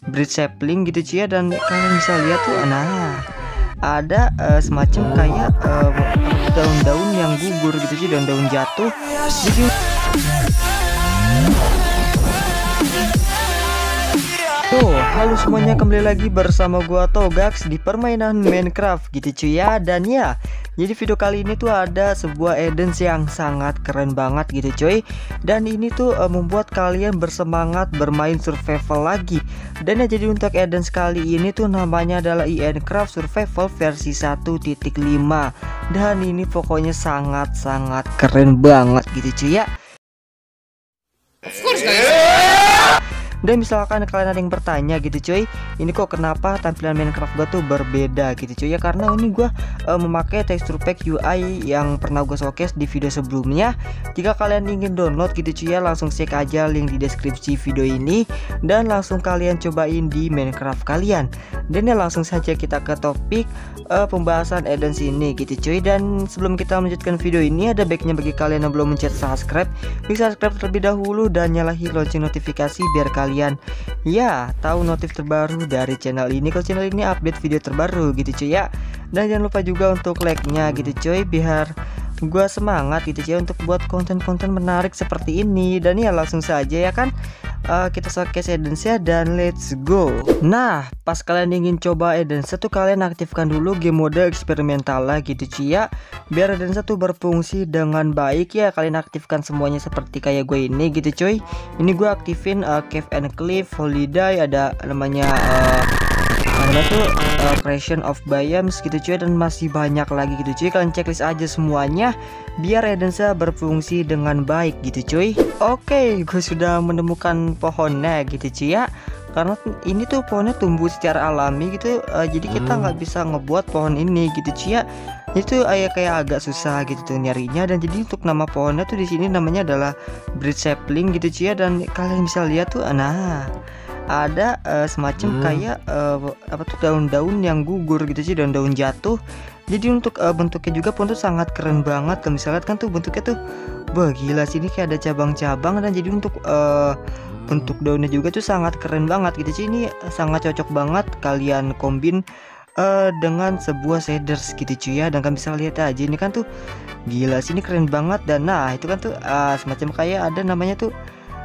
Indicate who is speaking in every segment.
Speaker 1: bridge sapling gitu cuy ya. Dan kalian bisa lihat tuh, nah ada semacam kayak daun-daun yang gugur gitu sih, daun-daun jatuh. Jadi halo semuanya, kembali lagi bersama gua Togax di permainan Minecraft gitu cuy ya. Dan ya, jadi video kali ini tuh ada sebuah Eden yang sangat keren banget gitu cuy. Dan ini tuh membuat kalian bersemangat bermain survival lagi. Dan ya, jadi untuk Eden kali ini tuh namanya adalah Minecraft Survival versi 1.5. Dan ini pokoknya sangat-sangat keren banget gitu cuy ya.
Speaker 2: Of course guys.
Speaker 1: Dan misalkan kalian ada yang bertanya gitu cuy, ini kok kenapa tampilan Minecraft gua tuh berbeda gitu cuy ya, karena ini gua memakai texture pack UI yang pernah gua showcase di video sebelumnya. Jika kalian ingin download gitu cuy ya, langsung cek aja link di deskripsi video ini dan langsung kalian cobain di Minecraft kalian. Dan ya, langsung saja kita ke topik pembahasan Eden ini gitu cuy. Dan sebelum kita melanjutkan video ini, ada baiknya bagi kalian yang belum mencet subscribe, bisa subscribe terlebih dahulu dan nyalain lonceng notifikasi biar kalian ya tahu notif terbaru dari channel ini kalau channel ini update video terbaru gitu cuy ya. Dan jangan lupa juga untuk like-nya gitu cuy, biar gua semangat gitu cuy untuk buat konten-konten menarik seperti ini. Dan ya, langsung saja ya kan, kita showcase Eden ya, dan let's go. Nah, pas kalian ingin coba Eden tuh kalian aktifkan dulu game mode eksperimental lah gitu cuy ya, biar Eden tuh berfungsi dengan baik ya. Kalian aktifkan semuanya seperti kayak gue ini gitu cuy. Ini gue aktifin Cave and Cliff, Holiday, ada namanya creation of biomes gitu cuy, dan masih banyak lagi gitu cuy. Kalian checklist aja semuanya biar Edensa berfungsi dengan baik gitu cuy. Oke, gue sudah menemukan pohonnya gitu cuy ya, karena ini tuh pohonnya tumbuh secara alami gitu. Jadi kita nggak bisa ngebuat pohon ini gitu cuy ya. Itu kayak agak susah gitu tuh nyarinya. Dan jadi untuk nama pohonnya tuh di sini namanya adalah bridge sapling gitu cuy ya. Dan kalian bisa lihat tuh, nah ada semacam kayak daun-daun yang gugur gitu sih, daun-daun jatuh. Jadi untuk bentuknya juga pun tuh sangat keren banget. Kalau misalnya kan tuh bentuknya tuh, wah gila sih, ini kayak ada cabang-cabang. Dan jadi untuk bentuk daunnya juga tuh sangat keren banget gitu sih. Ini sangat cocok banget kalian kombin dengan sebuah shaders gitu cuy ya. Dan kalian bisa lihat aja ini kan tuh gila sih, ini keren banget. Dan nah itu kan tuh semacam kayak ada namanya tuh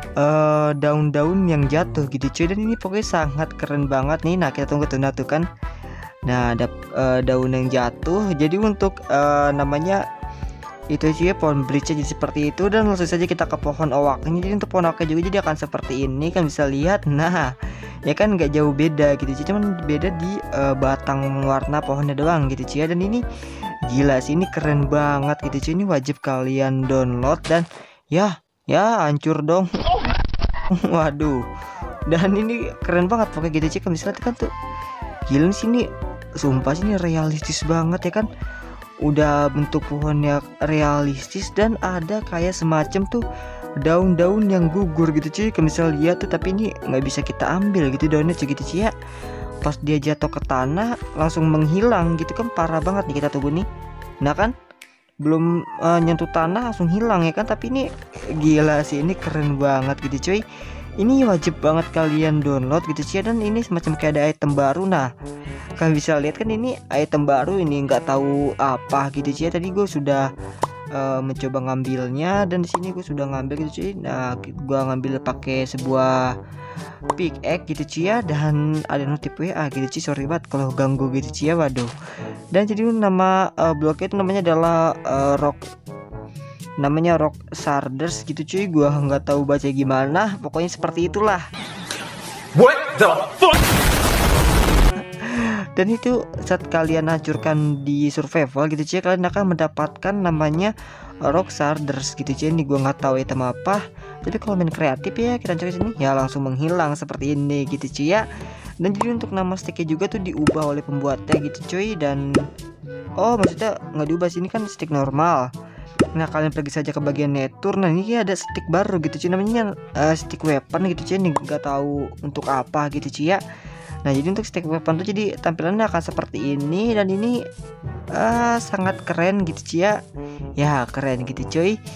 Speaker 1: daun-daun yang jatuh gitu cuy. Dan ini pokoknya sangat keren banget nih. Nah kita tunggu tuh, nah tuh kan, nah ada daun yang jatuh. Jadi untuk namanya itu cuy, pohon bridge jadi seperti itu. Dan langsung saja kita ke pohon oaknya. Jadi untuk pohon oaknya juga jadi akan seperti ini, kan bisa lihat. Nah ya kan nggak jauh beda gitu cuy, cuman beda di batang warna pohonnya doang gitu cuy. Dan ini gila sih, ini keren banget gitu cuy. Ini wajib kalian download. Dan ya hancur dong. Waduh, dan ini keren banget pokoknya gitu cuy. Kan bisa lihat kan tuh, gila sini, sumpah sini realistis banget ya kan. Udah bentuk pohonnya realistis dan ada kayak semacam tuh daun-daun yang gugur gitu cuy. Kan bisa lihat tuh, tapi ini nggak bisa kita ambil gitu daunnya cuy gitu cuy ya. Pas dia jatuh ke tanah langsung menghilang gitu kan, parah banget nih. Kita tunggu nih, nah kan belum nyentuh tanah langsung hilang ya kan. Tapi ini gila sih, ini keren banget gitu cuy. Ini wajib banget kalian download gitu cuy. Dan ini semacam kayak ada item baru. Nah kalian bisa lihat kan, ini item baru, ini nggak tahu apa gitu cuy. Tadi gue sudah mencoba ngambilnya, dan di sini gue sudah ngambil gitu cuy. Nah gue ngambil pakai sebuah pickaxe gitu cuy ya. Dan ada notif WA gitu cuy, sorry banget kalau ganggu gitu cuy ya. Waduh. Dan jadi nama bloknya itu namanya adalah rock sharders gitu cuy. Gua nggak tahu baca gimana, pokoknya seperti itulah.
Speaker 2: What the fuck?
Speaker 1: Dan itu saat kalian hancurkan di survival gitu cuy, kalian akan mendapatkan namanya rock sharders gitu cuy. Ini gua nggak tahu item apa, tapi kalau main kreatif ya kita cari sini ya langsung menghilang seperti ini gitu cuy ya. Dan jadi untuk nama sticknya juga tuh diubah oleh pembuatnya gitu cuy. Dan maksudnya nggak diubah, sini kan stick normal. Nah kalian pergi saja ke bagian nature. Nah ini ada stick baru gitu cuy, namanya stick weapon gitu cuy. Ini nggak tahu untuk apa gitu cuy ya. Nah jadi untuk stick weapon tuh jadi tampilannya akan seperti ini. Dan ini sangat keren gitu cuy ya. Ya keren gitu cuy.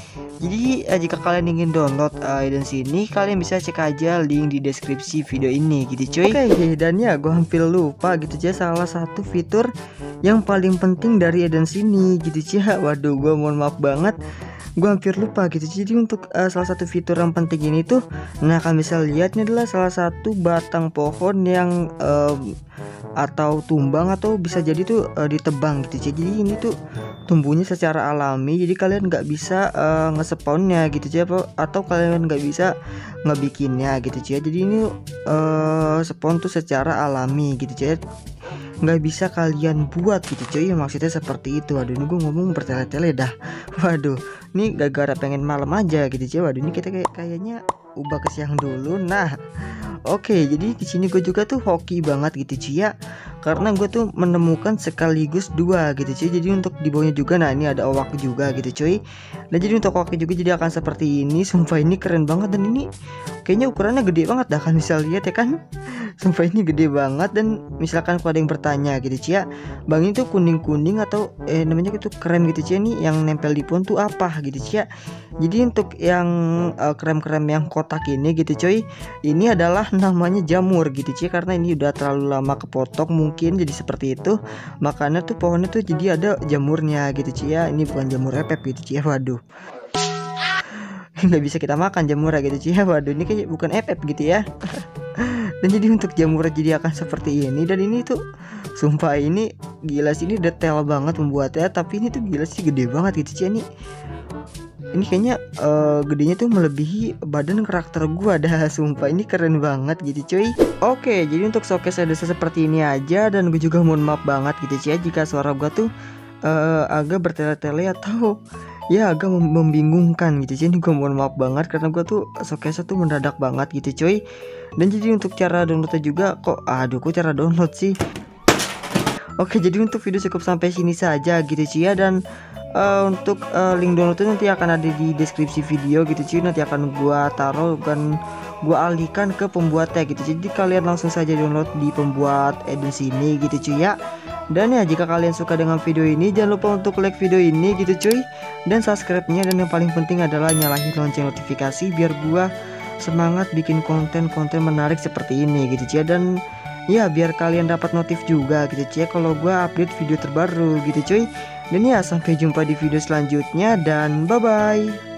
Speaker 1: Jadi jika kalian ingin download Aidance ini, kalian bisa cek aja link di deskripsi video ini gitu cuy. Oke, dan ya gue hampir lupa gitu cuy, salah satu fitur yang paling penting dari Aidance ini gitu cuy. Waduh, gue mohon maaf banget, gue hampir lupa gitu. Jadi untuk salah satu fitur yang penting ini tuh, nah kalian bisa lihat ini adalah salah satu batang pohon yang atau tumbang atau bisa jadi tuh ditebang gitu. Jadi ini tuh tumbuhnya secara alami, jadi kalian nggak bisa ngespawnnya gitu ya, atau kalian nggak bisa ngebikinnya gitu ya. Jadi ini spawn tuh secara alami gitu ya, nggak bisa kalian buat gitu cuy, maksudnya seperti itu. Waduh, ini gue ngomong bertele-tele dah. Waduh, ini gara-gara pengen malam aja gitu cuy. Waduh, ini kita kayaknya ubah ke siang dulu. Nah, oke, jadi di sini gue juga tuh hoki banget gitu cuy ya, karena gue tuh menemukan sekaligus dua gitu cuy. Jadi untuk di bawahnya juga, nah ini ada owak juga gitu cuy. Dan jadi untuk owaknya juga jadi akan seperti ini. Sumpah ini keren banget, dan ini kayaknya ukurannya gede banget dah, kan bisa lihat ya kan. Sumpah ini gede banget. Dan misalkan kalau ada yang bertanya gitu cuy ya, bang ini tuh kuning-kuning atau namanya gitu krem gitu cuy, ini yang nempel di pohon tuh apa gitu cuy ya. Jadi untuk yang krem-krem yang kotak ini gitu cuy, ini adalah namanya jamur gitu cuy, karena ini udah terlalu lama kepotong mungkin jadi seperti itu, makanya tuh pohonnya tuh jadi ada jamurnya gitu cuy ya. Ini bukan jamur epep gitu cuy ya. Waduh, nggak bisa kita makan jamurnya gitu cuy ya. Waduh, ini kayak bukan epep gitu ya. Dan jadi untuk jamurnya jadi akan seperti ini. Dan ini tuh sumpah ini gila sih, ini detail banget membuatnya, tapi ini tuh gila sih gede banget gitu cuy. Ini kayaknya gedenya tuh melebihi badan karakter gua dah. Sumpah ini keren banget gitu cuy. Oke, jadi untuk showcase ada seperti ini aja, dan gue juga mohon maaf banget gitu cuy jika suara gua tuh agak bertele-tele atau ya agak membingungkan gitu cuy. Ini gue mohon maaf banget karena gua tuh showcase tuh mendadak banget gitu cuy. Dan jadi untuk cara downloadnya juga kok cara download sih. Oke, jadi untuk video cukup sampai sini saja gitu cuy ya. Dan untuk link download itu nanti akan ada di deskripsi video gitu cuy. Nanti akan gua taruh dan gua alihkan ke pembuatnya gitu. Jadi kalian langsung saja download di pembuat Aidance ini gitu cuy ya. Dan ya jika kalian suka dengan video ini, jangan lupa untuk like video ini gitu cuy, dan subscribe-nya. Dan yang paling penting adalah nyalahin lonceng notifikasi biar gua semangat bikin konten-konten menarik seperti ini gitu cuy. Dan ya biar kalian dapat notif juga gitu cuy kalau gua update video terbaru gitu cuy. Dan ya sampai jumpa di video selanjutnya, dan bye bye.